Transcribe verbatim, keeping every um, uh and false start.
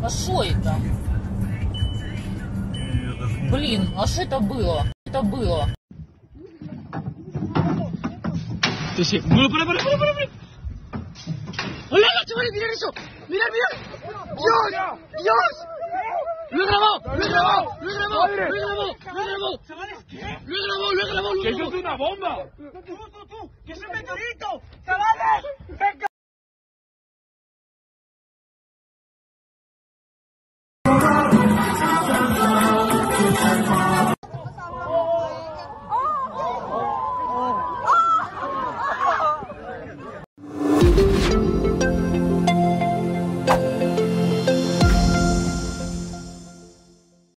А что это? Блин, а что это было? Это было? Sí, sí. No, para, para, para, para, para. ¡Hola, la chaval! ¡Mira eso! ¡Mira, mira! ¡Dios! ¡Dios! ¡Lo he grabado! ¡Lo he grabado! ¡Lo he grabado! ¡Lo he grabado! ¡Lo he grabado! ¿Chavales qué? ¡Lo he grabado! ¡Lo he grabado! ¡Que eso es una bomba! ¡Tú, tú, tú! ¡Que es un meteorito! ¡Chavales! ¡Venga!